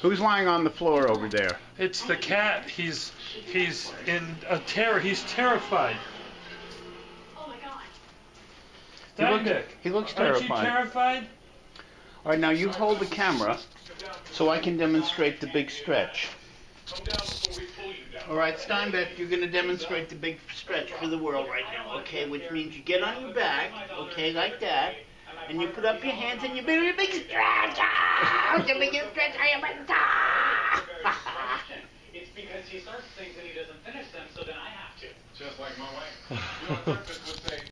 Who's lying on the floor over there? It's the cat. He's in a terror. He's terrified. Oh my God. Steinbeck. He looks terrified. Aren't you terrified? All right, now you hold the camera so I can demonstrate the big stretch. All right, Steinbeck, you're going to demonstrate the big stretch for the world right now, okay? Which means you get on your back, okay, like that, and you put up your hands and you do your big stretch. The biggest stretch I ever saw. It's because he starts things and he doesn't finish them, so then I have to. Just like my wife. You know,